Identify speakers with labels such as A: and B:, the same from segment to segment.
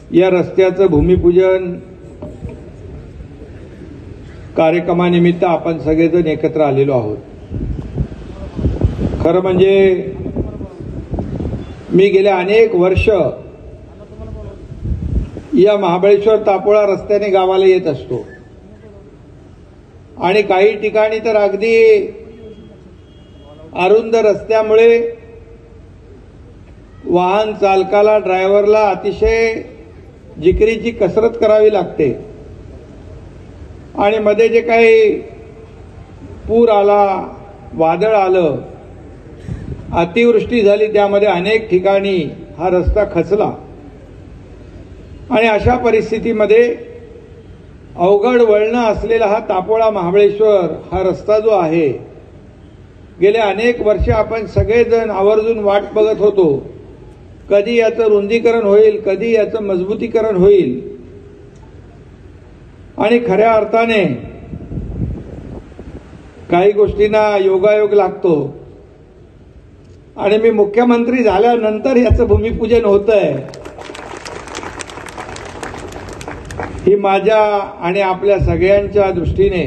A: या रस्त्याचं भूमिपूजन कार्यक्रमानिमित्त आपण सगळेजण एकत्र आलेलो आहोत। खरं म्हणजे मी गेले अनेक वर्ष या महाबळेश्वर तापोळा रस्त्याने गावाला येत असतो आणि काही ठिकाणी तर अगदी अरुंद रस्त्यामुळे वाहन चालकाला ड्रायव्हरला अतिशय जिकरीची कसरत करावी लागते आणि मध्ये जे काही पूर आला, वादळ आलं, अतिवृष्टी झाली, त्यामध्ये अनेक ठिकाणी हा रस्ता खचला आणि अशा परिस्थितीमध्ये अवघड वळण असलेला हा तापोळा महाबळेश्वर हा रस्ता जो आहे, गेले अनेक वर्ष आपण सगळेजण आवर्जून वाट बघत होतो कधी याचं रुंदीकरण होईल, कधी याचं मजबूतीकरण होईल। आणि खऱ्या अर्थाने काही गोष्टींना योगायोग लागतो आणि मी मुख्यमंत्री झाल्यानंतर याचं भूमिपूजन होतंय ही माझ्या आणि आपल्या सगळ्यांच्या दृष्टीने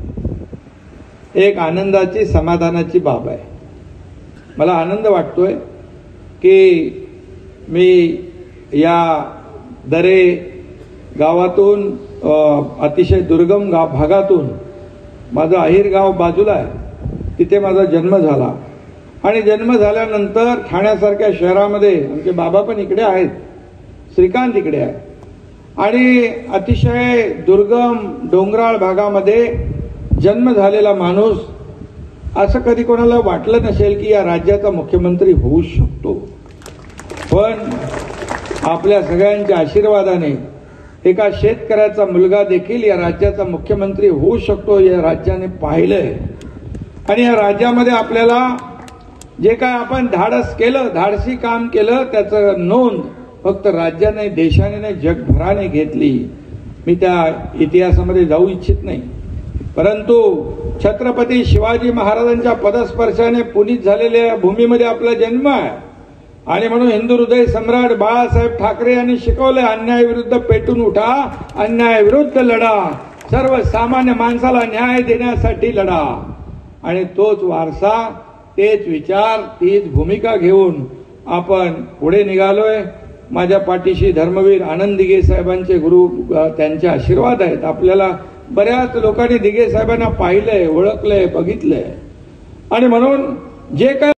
A: एक आनंदाची, समाधानाची बाब आहे। मला आनंद वाटतोय की मी या दरे गावातून अतिशय दुर्गम भागातून, माझं अहिर गाव बाजूला आहे, तिथे माझा जन्म झाला आणि जन्म झाल्यानंतर ठाण्यासारख्या शहरामध्ये आमचे बाबा पण इकडे आहेत, श्रीकांत इकडे आहे आणि अतिशय दुर्गम डोंगराळ भागामध्ये जन्म झालेला माणूस, असं कधी कोणाला वाटलं नसेल की या राज्याचा मुख्यमंत्री होऊ शकतो। पण आपल्या सगळ्यांच्या आशीर्वादाने एका शेतकऱ्याचा मुलगा देखील या राज्याचा मुख्यमंत्री होऊ शकतो, या राज्याने पाहिलंय। आणि या राज्यामध्ये आपल्याला जे काय आपण धाडस केलं, धाडसी काम केलं, त्याचं नोंद फक्त राज्याने, देशाने नाही, जगभराने घेतली। मी त्या इतिहासामध्ये जाऊ इच्छित नाही, परंतु छत्रपती शिवाजी महाराजांच्या पदस्पर्शाने पुनीत झालेल्या भूमीमध्ये आपला जन्म आहे आणि म्हणून हिंदू हृदय सम्राट बाळासाहेब ठाकरे यांनी शिकवले, अन्यायाविरुद्ध पेटून उठा, अन्यायाविरुद्ध लढा, सर्वसामान्य माणसाला न्याय देण्यासाठी लढा। आणि तोच वारसा, तेच विचार, तीच भूमिका घेऊन आपण पुढे निघालोय। माझ्या पाठीशी धर्मवीर आनंद दिघे साहेबांचे गुरु, त्यांचे आशीर्वाद आहेत। आपल्याला बऱ्याच लोकांनी दिघे साहेबांना पाहिलंय, ओळखलंय, बघितलंय आणि म्हणून जे काय